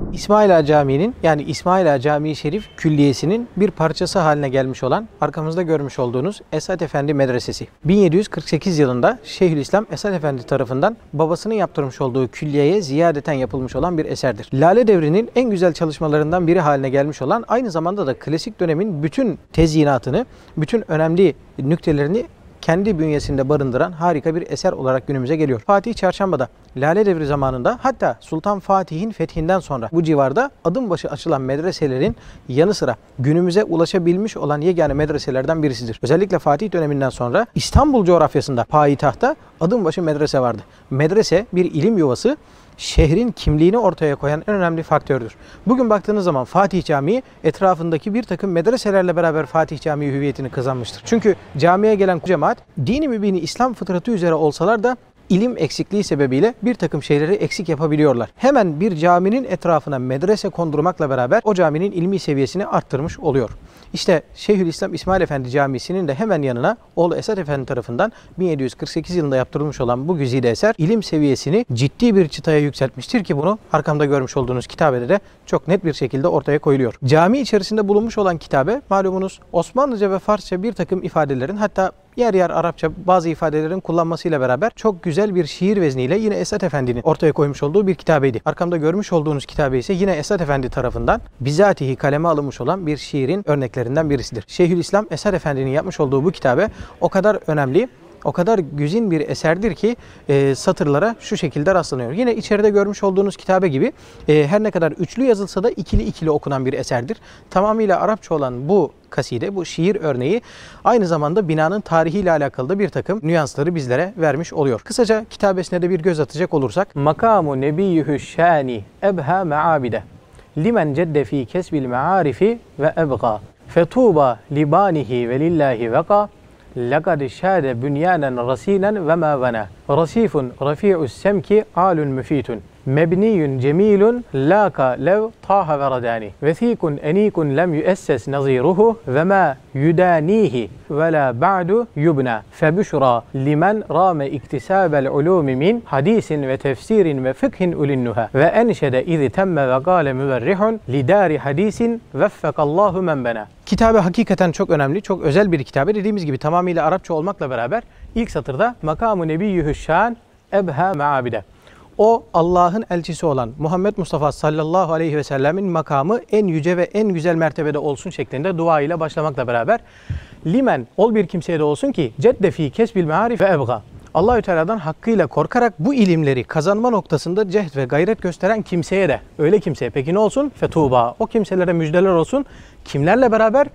İsmaila Camii'nin yani İsmaila Camii Şerif Külliyesi'nin bir parçası haline gelmiş olan arkamızda görmüş olduğunuz Esad Efendi Medresesi. 1748 yılında Şeyhülislam Esad Efendi tarafından babasının yaptırmış olduğu külliyeye ziyadeten yapılmış olan bir eserdir. Lale Devri'nin en güzel çalışmalarından biri haline gelmiş olan, aynı zamanda da klasik dönemin bütün tezyinatını, bütün önemli nüktelerini kendi bünyesinde barındıran harika bir eser olarak günümüze geliyor. Fatih Çarşamba'da Lale Devri zamanında, hatta Sultan Fatih'in fethinden sonra bu civarda adım başı açılan medreselerin yanı sıra günümüze ulaşabilmiş olan yegane medreselerden birisidir. Özellikle Fatih döneminden sonra İstanbul coğrafyasında, payitahta adım başı medrese vardı. Medrese bir ilim yuvası, şehrin kimliğini ortaya koyan en önemli faktördür. Bugün baktığınız zaman Fatih Camii etrafındaki bir takım medreselerle beraber Fatih Camii hüviyetini kazanmıştır. Çünkü camiye gelen cemaat dini mübini İslam fıtratı üzere olsalar da ilim eksikliği sebebiyle bir takım şeyleri eksik yapabiliyorlar. Hemen bir caminin etrafına medrese kondurmakla beraber o caminin ilmi seviyesini arttırmış oluyor. İşte Şeyhülislam İsmail Efendi Camisi'nin de hemen yanına oğlu Esad Efendi tarafından 1748 yılında yaptırılmış olan bu güzide eser ilim seviyesini ciddi bir çıtaya yükseltmiştir ki bunu arkamda görmüş olduğunuz kitabede de çok net bir şekilde ortaya koyuluyor. Cami içerisinde bulunmuş olan kitabe, malumunuz Osmanlıca ve Farsça bir takım ifadelerin, hatta yer yer Arapça bazı ifadelerin kullanmasıyla beraber çok güzel bir şiir vezniyle yine Esad Efendi'nin ortaya koymuş olduğu bir kitabeydi. Arkamda görmüş olduğunuz kitabe ise yine Esad Efendi tarafından bizatihi kaleme alınmış olan bir şiirin örneklerinden birisidir. Şeyhülislam Esad Efendi'nin yapmış olduğu bu kitabe o kadar önemli, o kadar güzin bir eserdir ki satırlara şu şekilde rastlanıyor. Yine içeride görmüş olduğunuz kitabe gibi her ne kadar üçlü yazılsa da ikili ikili okunan bir eserdir. Tamamıyla Arapça olan bu kaside, bu şiir örneği aynı zamanda binanın tarihiyle alakalı da bir takım nüansları bizlere vermiş oluyor. Kısaca kitabesine de bir göz atacak olursak, Makamu nebiyyühü şâni ebhâ me'âbide limen cedde fî kesbil me'ârifi ve ebgâ fetûbâ libânihi ve lillâhi vekâ لَقَدْ شَادَ بُنْيَانًا رَس۪ينًا وَمَا وَنَا رَص۪يفٌ رَف۪يعُ السَّمْكِ عَالٌ مُف۪يتٌ مَبْنِيٌّ جَم۪يلٌ لَاكَ لَوْ طَاهَ وَرَدَانِ وَث۪يكٌ اَن۪يكٌ لَمْ يُؤَسَّسْ نَظ۪يرُهُ وَمَا يُدَان۪يهِ وَلَا بَعْدُ يُبْنَى فَبُشْرَى لِمَنْ رَامَ اِكْتِسَابَ الْعُلُومِ مِنْ حَد۪يسٍ وَتَفْس۪يرٍ وَفِقْهٍ اُلِنُّهَا وَاَنْشَدَ اِذْ تَمَّ وَقَالَ مُبَرِّحٌ لِدَارِ حَد۪يسٍ وَفَّقَ اللّٰهُ مَنْ بَنَى. Kitabe hakikaten çok önemli, çok özel bir kitabe. Dediğimiz gibi tamamıyla Arapça olmakla beraber ilk satırda Makamu nebiyyühü şân ebhâ me'âbide. O Allah'ın elçisi olan Muhammed Mustafa sallallahu aleyhi ve sellemin makamı en yüce ve en güzel mertebede olsun şeklinde dua ile başlamakla beraber limen, ol bir kimseye de olsun ki cedde fî kesbil me'arif ve ebgâ. Allahü Teala'dan hakkıyla korkarak bu ilimleri kazanma noktasında cehd ve gayret gösteren kimseye de, öyle kimseye peki ne olsun? Fetûbâ, o kimselere müjdeler olsun. Kimlerle beraber?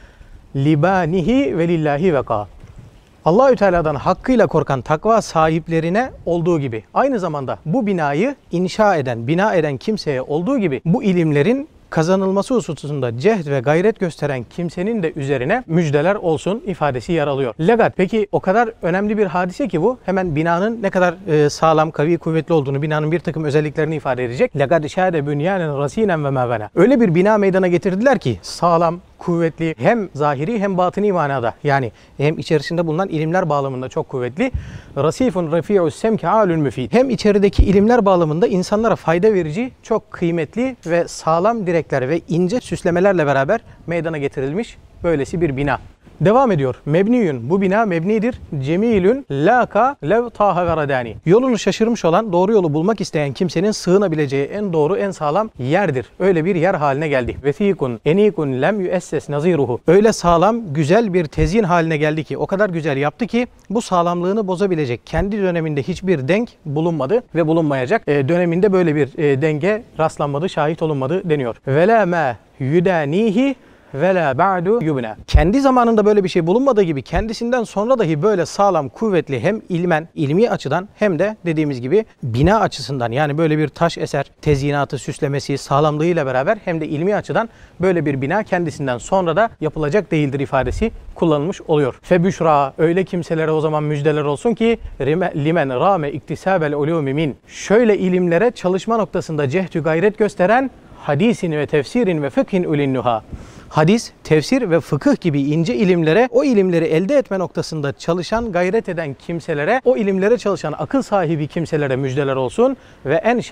Libânihi ve lillahi vekâ. Allahü Teala'dan hakkıyla korkan takva sahiplerine olduğu gibi, aynı zamanda bu binayı inşa eden, bina eden kimseye olduğu gibi bu ilimlerin kazanılması hususunda cehd ve gayret gösteren kimsenin de üzerine müjdeler olsun ifadesi yer alıyor. Legat, peki o kadar önemli bir hadise ki bu, hemen binanın ne kadar sağlam, kavi, kuvvetli olduğunu, binanın bir takım özelliklerini ifade edecek. Legat şâde bünyânen rasînen ve mâvena. Öyle bir bina meydana getirdiler ki sağlam, kuvvetli, hem zahiri hem batini manada, yani hem içerisinde bulunan ilimler bağlamında çok kuvvetli. Rasifun rafi'us semki alül müfid. Hem içerideki ilimler bağlamında insanlara fayda verici, çok kıymetli ve sağlam direkler ve ince süslemelerle beraber meydana getirilmiş böylesi bir bina. Devam ediyor. Mebniyün, bu bina mebnidir. Cemilün laka lev taha ve radani. Yolunu şaşırmış olan, doğru yolu bulmak isteyen kimsenin sığınabileceği en doğru, en sağlam yerdir. Öyle bir yer haline geldi. Vethikun enikun lem yuesses naziruhu. Öyle sağlam, güzel bir tezyin haline geldi ki, o kadar güzel yaptı ki bu sağlamlığını bozabilecek kendi döneminde hiçbir denk bulunmadı ve bulunmayacak. Döneminde böyle bir denge rastlanmadı, şahit olunmadı deniyor. Vela ma yudanihi ve la ba'du yubna. Kendi zamanında böyle bir şey bulunmadığı gibi kendisinden sonra dahi böyle sağlam, kuvvetli, hem ilmen, ilmi açıdan hem de dediğimiz gibi bina açısından, yani böyle bir taş eser, tezyinatı, süslemesi, sağlamlığıyla beraber hem de ilmi açıdan böyle bir bina kendisinden sonra da yapılacak değildir ifadesi kullanılmış oluyor. Febüşra, öyle kimselere o zaman müjdeler olsun ki limen rame iktisabel ulûmi min. Şöyle ilimlere çalışma noktasında cehdü gayret gösteren hadisin ve tefsirin ve fıkhin ulinnuha. Hadis, tefsir ve fıkıh gibi ince ilimlere, o ilimleri elde etme noktasında çalışan, gayret eden kimselere, o ilimlere çalışan akıl sahibi kimselere müjdeler olsun. Ve enşede,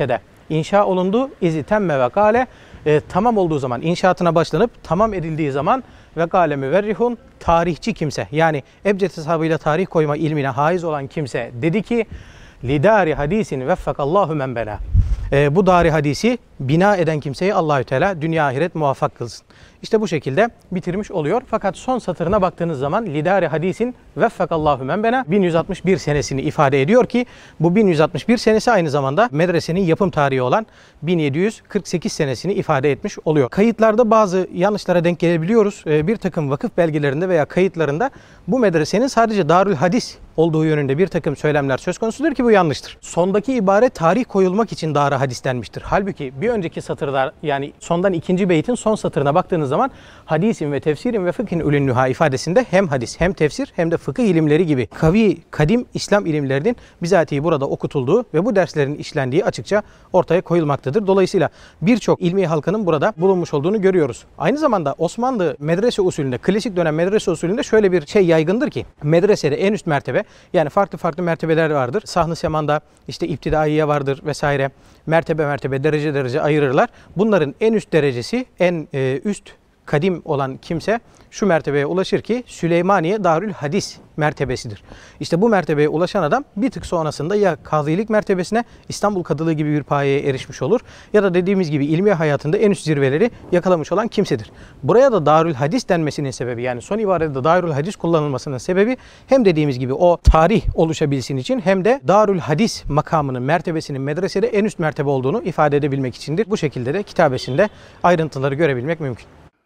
inşa olundu. İzi temme ve kâle, tamam olduğu zaman, inşaatına başlanıp tamam edildiği zaman ve kâle müverrihun, tarihçi kimse, yani ebced hesabıyla tarih koyma ilmine haiz olan kimse dedi ki lidari hadisin veffakallahu men bena. Bu dari hadisi bina eden kimseyi Allahü Teala dünya ahiret muvaffak kılsın. İşte bu şekilde bitirmiş oluyor. Fakat son satırına baktığınız zaman lidari hadisin veffakallahu men bena 1161 senesini ifade ediyor ki bu 1161 senesi aynı zamanda medresenin yapım tarihi olan 1748 senesini ifade etmiş oluyor. Kayıtlarda bazı yanlışlara denk gelebiliyoruz. Bir takım vakıf belgelerinde veya kayıtlarında bu medresenin sadece Darül Hadis olduğu yönünde bir takım söylemler söz konusudur ki bu yanlıştır. Sondaki ibare tarih koyulmak için Darül Hadis denmiştir. Halbuki bir önceki satırda, yani sondan ikinci beytin son satırına baktığınız zaman hadisin ve tefsirin ve fıkhin ülünnüha ifadesinde hem hadis hem tefsir hem de fıkıh ilimleri gibi kavi kadim İslam ilimlerinin bizatihi burada okutulduğu ve bu derslerin işlendiği açıkça ortaya koyulmaktadır. Dolayısıyla birçok ilmi halkanın burada bulunmuş olduğunu görüyoruz. Aynı zamanda Osmanlı medrese usulünde, klasik dönem medrese usulünde şöyle bir şey yaygındır ki medresede en üst mertebe, yani farklı mertebeler vardır. Sahn-ı semanda işte iptidaiye vardır vesaire. Mertebe mertebe, derece derece ayırırlar. Bunların en üst derecesi, en üst kadim olan kimse şu mertebeye ulaşır ki Süleymaniye Darül Hadis mertebesidir. İşte bu mertebeye ulaşan adam bir tık sonrasında ya kazilik mertebesine, İstanbul Kadılığı gibi bir payeye erişmiş olur ya da dediğimiz gibi ilmi hayatında en üst zirveleri yakalamış olan kimsedir. Buraya da Darül Hadis denmesinin sebebi, yani son ibarede Darül Hadis kullanılmasının sebebi hem dediğimiz gibi o tarih oluşabilsin için hem de Darül Hadis makamının, mertebesinin medresede en üst mertebe olduğunu ifade edebilmek içindir. Bu şekilde de kitabesinde ayrıntıları görebilmek mümkün.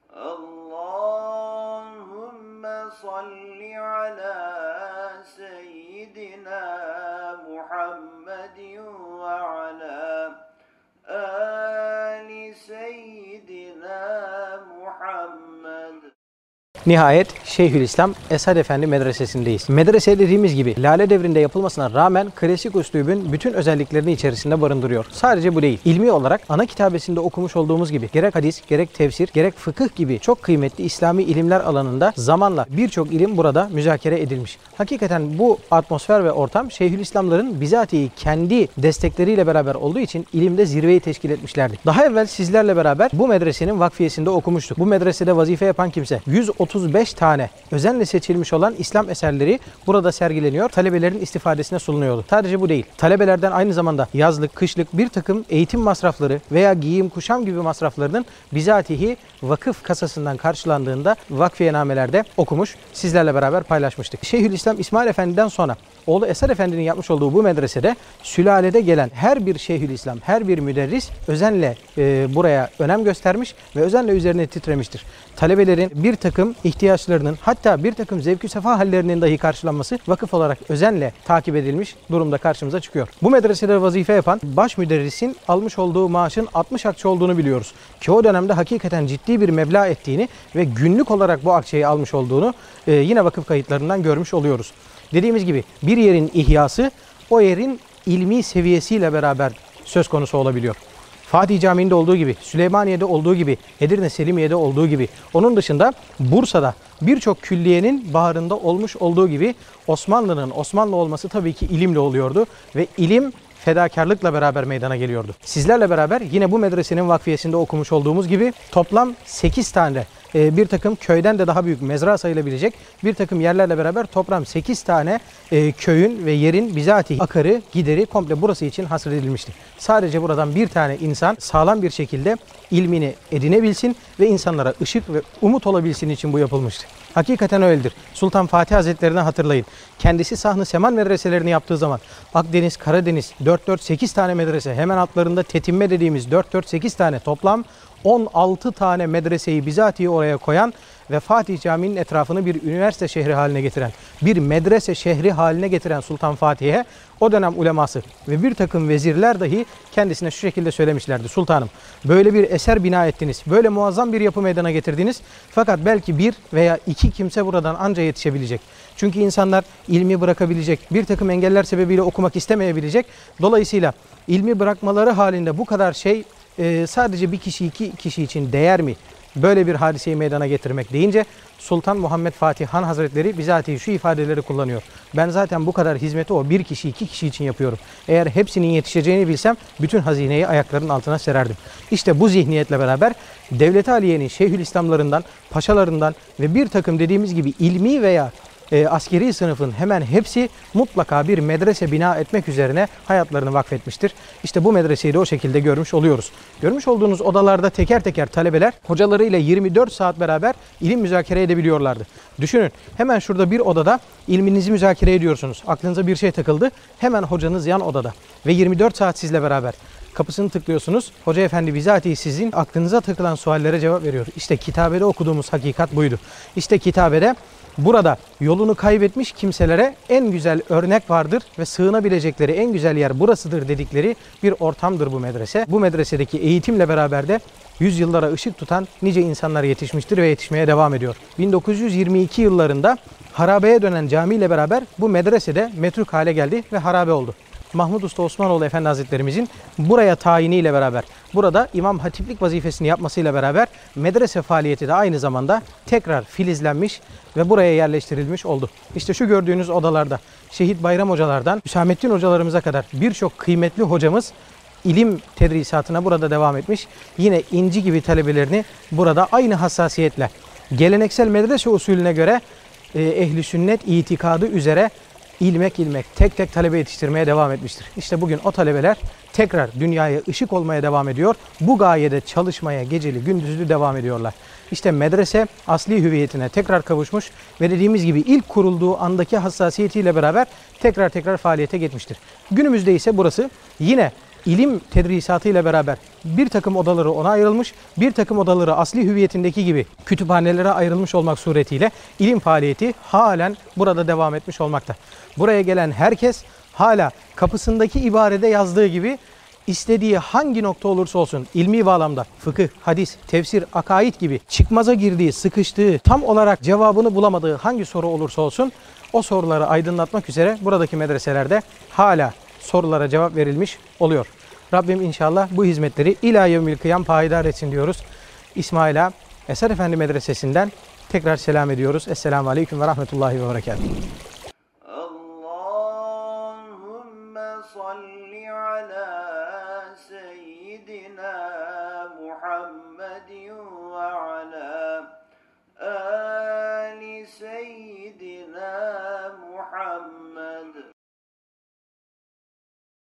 Salli ala seyyidina Muhammedin ve ala ali seyyidina Muhammed. Nihayet Şeyhülislam Esad Efendi Medresesi'ndeyiz. Medrese dediğimiz gibi Lale devrinde yapılmasına rağmen klasik üslubun bütün özelliklerini içerisinde barındırıyor. Sadece bu değil. İlmi olarak ana kitabesinde okumuş olduğumuz gibi gerek hadis, gerek tefsir, gerek fıkıh gibi çok kıymetli İslami ilimler alanında zamanla birçok ilim burada müzakere edilmiş. Hakikaten bu atmosfer ve ortam Şeyhülislamların bizatihi kendi destekleriyle beraber olduğu için ilimde zirveyi teşkil etmişlerdi. Daha evvel sizlerle beraber bu medresenin vakfiyesinde okumuştuk. Bu medresede vazife yapan kimse 135 tane özenle seçilmiş olan İslam eserleri burada sergileniyor. Talebelerin istifadesine sunuyordu. Sadece bu değil. Talebelerden aynı zamanda yazlık, kışlık bir takım eğitim masrafları veya giyim, kuşam gibi masraflarının bizatihi vakıf kasasından karşılandığında vakfiyenamelerde okumuş, sizlerle beraber paylaşmıştık. Şeyhülislam İsmail Efendi'den sonra oğlu Esad Efendi'nin yapmış olduğu bu medresede sülalede gelen her bir Şeyhülislam, her bir müderris özenle buraya önem göstermiş ve özenle üzerine titremiştir. Talebelerin bir takım ihtiyaçlarının, hatta bir takım zevk-ü sefa hallerinin dahi karşılanması vakıf olarak özenle takip edilmiş durumda karşımıza çıkıyor. Bu medresede vazife yapan baş müderrisin almış olduğu maaşın 60 akçe olduğunu biliyoruz. Ki o dönemde hakikaten ciddi bir meblağ ettiğini ve günlük olarak bu akçeyi almış olduğunu yine vakıf kayıtlarından görmüş oluyoruz. Dediğimiz gibi bir yerin ihyası o yerin ilmi seviyesiyle beraber söz konusu olabiliyor. Fatih Camii'nde olduğu gibi, Süleymaniye'de olduğu gibi, Edirne Selimiye'de olduğu gibi, onun dışında Bursa'da birçok külliyenin baharında olmuş olduğu gibi Osmanlı'nın Osmanlı olması tabii ki ilimle oluyordu ve ilim fedakarlıkla beraber meydana geliyordu. Sizlerle beraber yine bu medresenin vakfiyesinde okumuş olduğumuz gibi toplam 8 tane bir takım köyden de daha büyük mezra sayılabilecek bir takım yerlerle beraber toplam 8 tane köyün ve yerin bizatihi akarı, gideri komple burası için hasredilmişti. Sadece buradan bir tane insan sağlam bir şekilde ilmini edinebilsin ve insanlara ışık ve umut olabilsin için bu yapılmıştı. Hakikaten öyledir. Sultan Fatih Hazretleri'ni hatırlayın. Kendisi Sahn-ı Seman medreselerini yaptığı zaman Akdeniz, Karadeniz 4-8 tane medrese, hemen altlarında Tetinme dediğimiz 4-8 tane, toplam 16 tane medreseyi bizatihi oraya koyan ve Fatih Camii'nin etrafını bir üniversite şehri haline getiren, bir medrese şehri haline getiren Sultan Fatih'e o dönem uleması ve bir takım vezirler dahi kendisine şu şekilde söylemişlerdi. Sultanım, böyle bir eser bina ettiniz, böyle muazzam bir yapı meydana getirdiniz. Fakat belki bir veya iki kimse buradan anca yetişebilecek. Çünkü insanlar ilmi bırakabilecek, bir takım engeller sebebiyle okumak istemeyebilecek. Dolayısıyla ilmi bırakmaları halinde bu kadar şey sadece bir kişi, iki kişi için değer mi böyle bir hadiseyi meydana getirmek deyince Sultan Muhammed Fatih Han Hazretleri bizatihi şu ifadeleri kullanıyor. Ben zaten bu kadar hizmeti o bir kişi, iki kişi için yapıyorum. Eğer hepsinin yetişeceğini bilsem bütün hazineyi ayaklarının altına sererdim. İşte bu zihniyetle beraber Devlet-i Aliye'nin Şeyhülislamlarından, paşalarından ve bir takım dediğimiz gibi ilmi veya askeri sınıfın hemen hepsi mutlaka bir medrese bina etmek üzerine hayatlarını vakfetmiştir. İşte bu medreseyi de o şekilde görmüş oluyoruz. Görmüş olduğunuz odalarda teker teker talebeler hocalarıyla 24 saat beraber ilim müzakere edebiliyorlardı. Düşünün, hemen şurada bir odada ilminizi müzakere ediyorsunuz. Aklınıza bir şey takıldı. Hemen hocanız yan odada ve 24 saat sizle beraber. Kapısını tıklıyorsunuz. Hoca efendi bizatihi sizin aklınıza takılan suallere cevap veriyor. İşte kitabede okuduğumuz hakikat buydu. İşte kitabede burada yolunu kaybetmiş kimselere en güzel örnek vardır ve sığınabilecekleri en güzel yer burasıdır dedikleri bir ortamdır bu medrese. Bu medresedeki eğitimle beraber de yüzyıllara ışık tutan nice insanlar yetişmiştir ve yetişmeye devam ediyor. 1922 yıllarında harabeye dönen camiyle beraber bu medresede metruk hale geldi ve harabe oldu. Mahmud Usta Osmanoğlu Efendi Hazretlerimizin buraya tayiniyle beraber, burada imam hatiplik vazifesini yapmasıyla beraber medrese faaliyeti de aynı zamanda tekrar filizlenmiş ve buraya yerleştirilmiş oldu. İşte şu gördüğünüz odalarda Şehit Bayram hocalardan Hüsamettin hocalarımıza kadar birçok kıymetli hocamız ilim tedrisatına burada devam etmiş. Yine inci gibi talebelerini burada aynı hassasiyetle geleneksel medrese usulüne göre ehli sünnet itikadı üzere ilmek tek tek talebe yetiştirmeye devam etmiştir. İşte bugün o talebeler tekrar dünyaya ışık olmaya devam ediyor. Bu gayede çalışmaya geceli gündüzlü devam ediyorlar. İşte medrese asli hüviyetine tekrar kavuşmuş ve dediğimiz gibi ilk kurulduğu andaki hassasiyetiyle beraber tekrar faaliyete geçmiştir. Günümüzde ise burası yine ilim tedrisatıyla beraber bir takım odaları ona ayrılmış, bir takım odaları asli hüviyetindeki gibi kütüphanelere ayrılmış olmak suretiyle ilim faaliyeti halen burada devam etmiş olmakta. Buraya gelen herkes hala kapısındaki ibarede yazdığı gibi istediği hangi nokta olursa olsun ilmi bağlamda fıkıh, hadis, tefsir, akaid gibi çıkmaza girdiği, sıkıştığı, tam olarak cevabını bulamadığı hangi soru olursa olsun o soruları aydınlatmak üzere buradaki medreselerde hala sorulara cevap verilmiş oluyor. Rabbim inşallah bu hizmetleri ila yevmil kıyam payidar etsin diyoruz. İsmaila Esad Efendi Medresesi'nden tekrar selam ediyoruz. Esselamu Aleyküm ve Rahmetullahi ve Berekatuhu.